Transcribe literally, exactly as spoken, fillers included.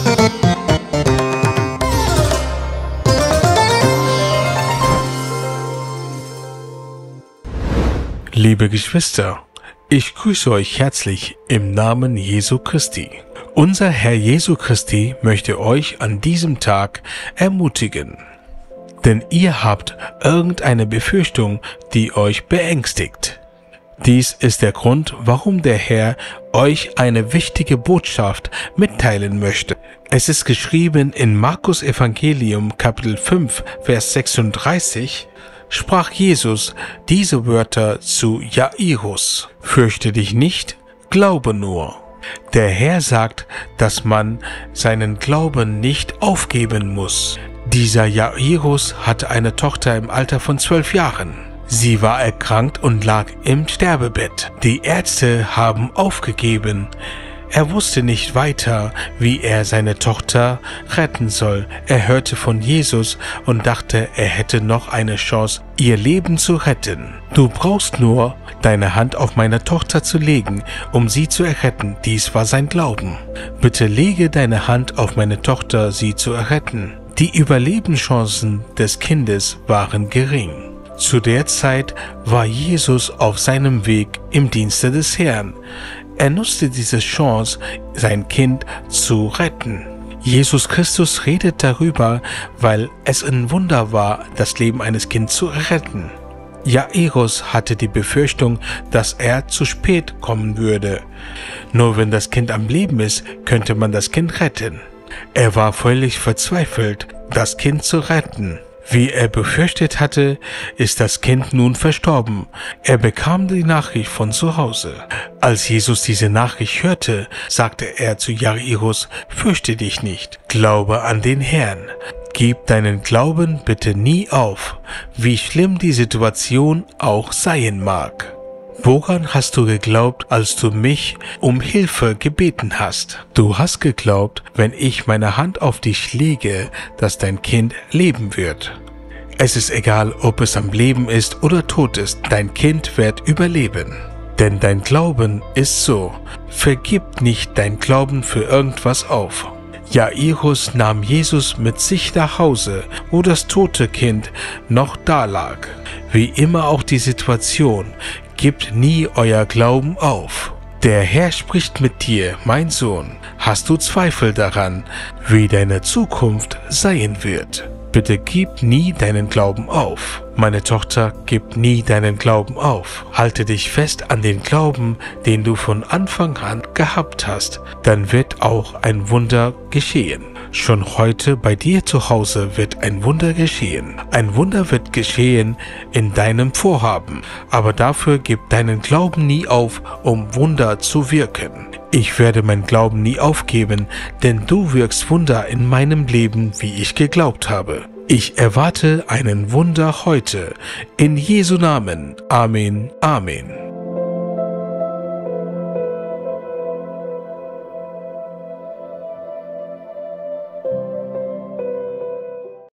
Liebe Geschwister, ich grüße euch herzlich im Namen Jesu Christi. Unser Herr Jesu Christi möchte euch an diesem Tag ermutigen. Denn ihr habt irgendeine Befürchtung, die euch beängstigt. Dies ist der Grund, warum der Herr euch eine wichtige Botschaft mitteilen möchte. Es ist geschrieben in Markus Evangelium Kapitel fünf, Vers sechsunddreißig, sprach Jesus diese Wörter zu Jairus: Fürchte dich nicht, glaube nur. Der Herr sagt, dass man seinen Glauben nicht aufgeben muss. Dieser Jairus hatte eine Tochter im Alter von zwölf Jahren. Sie war erkrankt und lag im Sterbebett. Die Ärzte haben aufgegeben. Er wusste nicht weiter, wie er seine Tochter retten soll. Er hörte von Jesus und dachte, er hätte noch eine Chance, ihr Leben zu retten. Du brauchst nur deine Hand auf meine Tochter zu legen, um sie zu erretten. Dies war sein Glauben. Bitte lege deine Hand auf meine Tochter, sie zu erretten. Die Überlebenschancen des Kindes waren gering. Zu der Zeit war Jesus auf seinem Weg im Dienste des Herrn. Er nutzte diese Chance, sein Kind zu retten. Jesus Christus redet darüber, weil es ein Wunder war, das Leben eines Kindes zu retten. Jairus hatte die Befürchtung, dass er zu spät kommen würde. Nur wenn das Kind am Leben ist, könnte man das Kind retten. Er war völlig verzweifelt, das Kind zu retten. Wie er befürchtet hatte, ist das Kind nun verstorben. Er bekam die Nachricht von zu Hause. Als Jesus diese Nachricht hörte, sagte er zu Jairus: Fürchte dich nicht, glaube an den Herrn. Gib deinen Glauben bitte nie auf, wie schlimm die Situation auch sein mag. Woran hast du geglaubt, als du mich um Hilfe gebeten hast? Du hast geglaubt, wenn ich meine Hand auf dich lege, dass dein Kind leben wird. Es ist egal, ob es am Leben ist oder tot ist, dein Kind wird überleben. Denn dein Glauben ist so. Vergib nicht dein Glauben für irgendwas auf. Jairus nahm Jesus mit sich nach Hause, wo das tote Kind noch dalag. Wie immer auch die Situation, gebt nie euer Glauben auf. Der Herr spricht mit dir, mein Sohn. Hast du Zweifel daran, wie deine Zukunft sein wird? Bitte gib nie deinen Glauben auf. Meine Tochter, gib nie deinen Glauben auf. Halte dich fest an den Glauben, den du von Anfang an gehabt hast. Dann wird auch ein Wunder geschehen. Schon heute bei dir zu Hause wird ein Wunder geschehen. Ein Wunder wird geschehen in deinem Vorhaben. Aber dafür gib deinen Glauben nie auf, um Wunder zu wirken. Ich werde mein Glauben nie aufgeben, denn du wirkst Wunder in meinem Leben, wie ich geglaubt habe. Ich erwarte einen Wunder heute. In Jesu Namen. Amen. Amen.